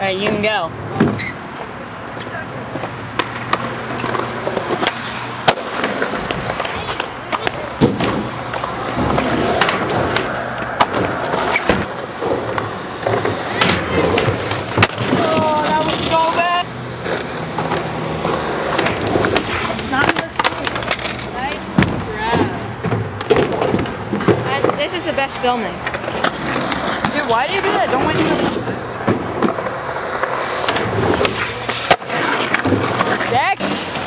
Alright, you can go. This is the best filming. Dude, why do you do that? Don't wait till... Jack!